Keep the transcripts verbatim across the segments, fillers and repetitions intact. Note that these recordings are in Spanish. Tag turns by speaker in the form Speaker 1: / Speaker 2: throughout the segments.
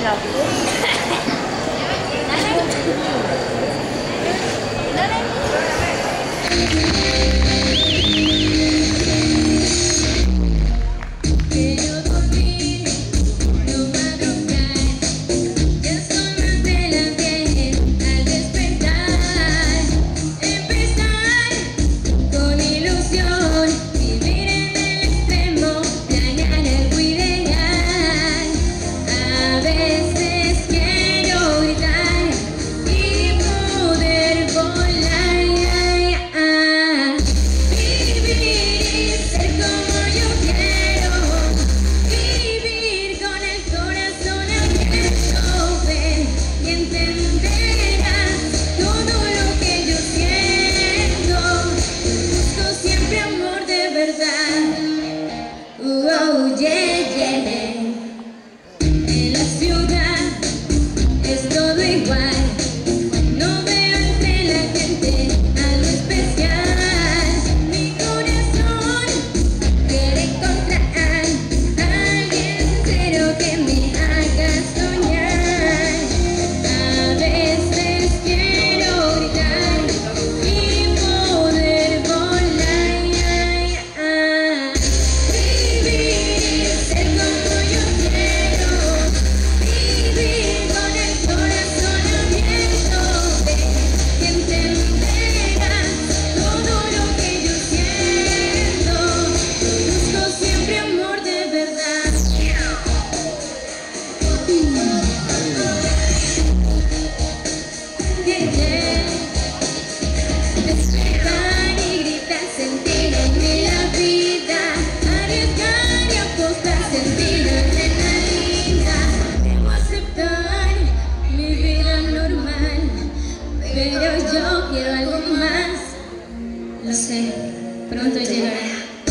Speaker 1: Mira.
Speaker 2: Quiero dormir, no madrugar, ya son más de las diez al despertar. Empezar con ilusión, vivir en el extremo, planear algo ideal. A veces quiero gritar y poder volar. Vivir y ser como yo quiero. Vivir con el corazón abierto, ver y entenderás todo lo que yo siento. Busco siempre amor de verdad. Oh, yeah, yeah. En la ciudad es todo igual. No veo entre la gente algo especial. Mi corazón quiere encontrar a alguien sincero que me haga soñar. A veces quiero gritar y poder volar. Vivir, ser como yo quiero. Vivir con el corazón abierto, ver y entenderás todo lo que yo siento. Busco siempre amor de verdad. Yeah, yeah. Despertar y gritar, sentir en mí la vida. Arriesgar y apostar, sentir adrenalina. Debo aceptar mi vida normal, pero yo quiero algo más. Lo sé, pronto llegará.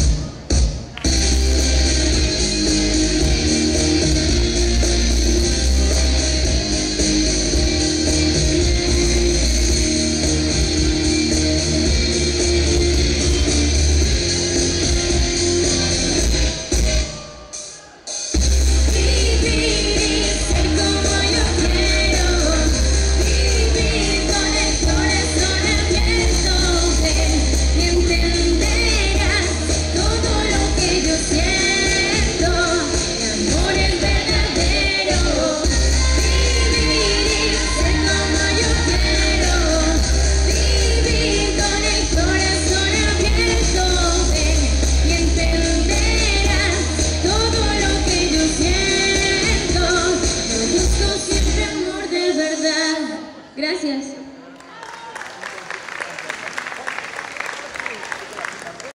Speaker 2: Vivir y ser como yo quiero. Vivir con el corazón abierto, ver y entenderás todo lo que yo siento. Mi amor es verdadero. Vivir y ser como yo quiero. Vivir con el corazón abierto, ver y entenderás todo lo que yo siento. Yo busco siempre amor de verdad. Gracias.